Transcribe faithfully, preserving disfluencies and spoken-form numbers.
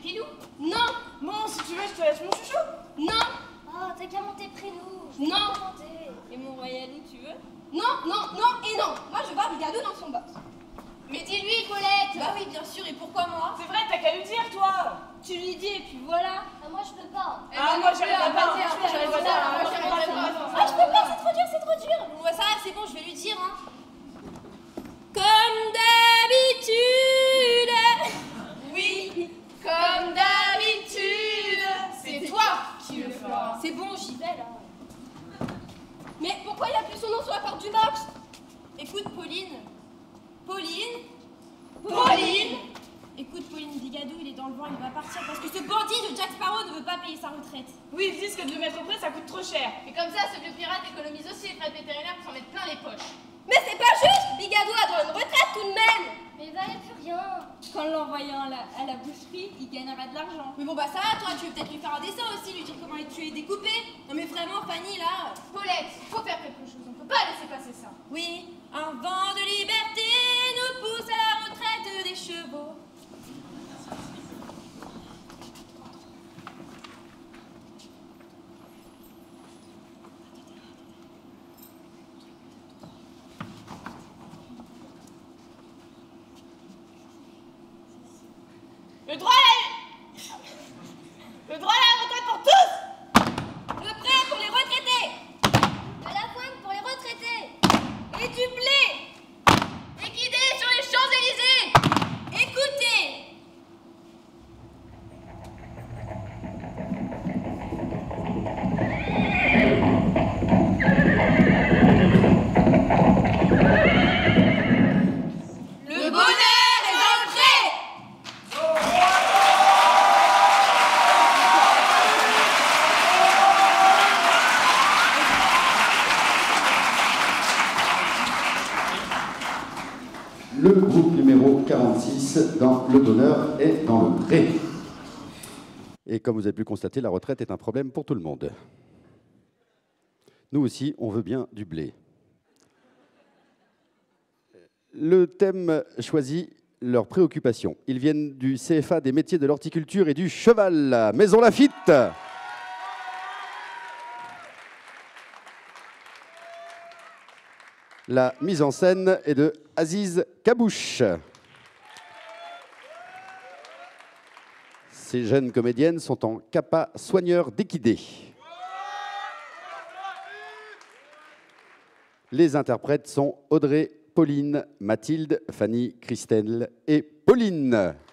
Pilou. Non. Bon, si tu veux, je te laisse mon chouchou. Non. Oh, t'as qu'à monter près nous. Non. Et mon royalou, tu veux? Non, non, non et non. Moi, je veux voir Bigadou dans son box. Mais dis-lui, Colette. Bah oui, bien sûr, et pourquoi moi? C'est vrai, t'as qu'à lui dire, toi. Tu lui dis, et puis voilà. Ah, moi, je peux pas. Eh Ah, ben, moi, non j'arrive plus, pas, vas-y, hein, après, j'arrive j'arrive pas, pas, hein, moi, j'arrive j'arrive pas, pas. hein. Ah, je peux pas, c'est trop dur, c'est trop dur. Bon, bah ça, c'est bon, je vais lui dire, hein. Comme d'habitude. Oui, comme d'habitude. C'est toi qui le feras. C'est bon, j'y vais, là. Mais pourquoi il n'y a plus son nom sur la porte du box? Écoute, Pauline. Pauline. Pauline. Écoute, Pauline, Bigadou, il est dans le vent, il va partir parce que ce bandit de Jack Sparrow ne veut pas payer sa retraite. Oui, ils disent que de le mettre au prêt, ça coûte trop cher. Et comme ça, ce vieux pirate économise aussi les frais vétérinaires pour s'en mettre plein les poches. Mais c'est pas juste! Bigadou a droit à une retraite tout de même! Mais il valait plus rien. Qu'en l'envoyant à la, à la boucherie, il gagnera de l'argent. Mais bon, bah ça va, toi, tu veux peut-être lui faire un dessin aussi, lui dire comment tu es découpé. Non mais vraiment, Fanny, là... Paulette, faut faire quelque chose, on peut pas laisser passer ça. Oui, un vent de liberté nous pousse à la retraite des chevaux. Le droit à la... Le droit à la retraite pour tous. Le prêt pour les retraités. De la pointe pour les retraités. Et du blé. Liquidé sur les Champs-Élysées. Écoutez. Le bonheur est dans le pré. Le groupe numéro quarante-six dans Le Bonheur est dans le pré. Et comme vous avez pu le constater, la retraite est un problème pour tout le monde. Nous aussi, on veut bien du blé. Le thème choisi, leurs préoccupations. Ils viennent du C F A des métiers de l'horticulture et du cheval. Maison Lafitte. La mise en scène est de Aziz Kabouche. Ces jeunes comédiennes sont en capa soigneur d'équidés. Les interprètes sont Audrey, Pauline, Mathilde, Fanny, Christelle et Pauline.